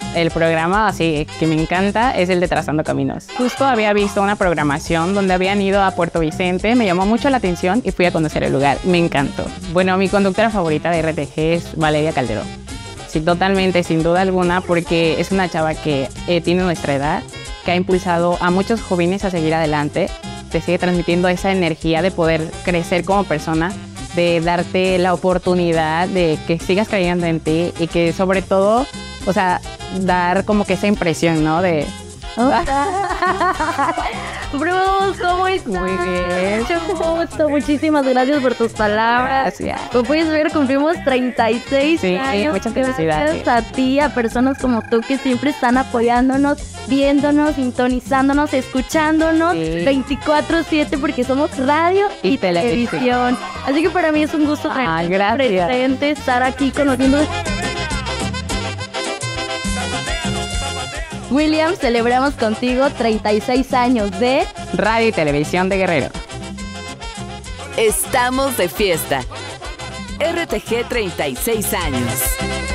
el programa así que me encanta es el de Trazando Caminos. Justo había visto una programación donde habían ido a Puerto Vicente, me llamó mucho la atención y fui a conocer el lugar. Me encantó. Bueno, mi conductora favorita de RTG es Valeria Calderón. Sí, totalmente, sin duda alguna, porque es una chava que tiene nuestra edad, que ha impulsado a muchos jóvenes a seguir adelante, te sigue transmitiendo esa energía de poder crecer como persona, de darte la oportunidad de que sigas creyendo en ti y que sobre todo, o sea, dar como que esa impresión, ¿no? De... Bruce, ¿cómo estás? Muy bien. Mucho gusto, muchísimas gracias por tus palabras. Gracias. Como puedes ver, cumplimos 36 Sí, años. muchas felicidades. Gracias a ti, a personas como tú que siempre están apoyándonos, viéndonos, sintonizándonos, escuchándonos Sí. 24/7 porque somos radio y televisión. Así que para mí es un gusto Ay, tenerte gracias. presente, estar aquí conociendo. William, celebramos contigo 36 años de... Radio y Televisión de Guerrero. Estamos de fiesta. RTG 36 años.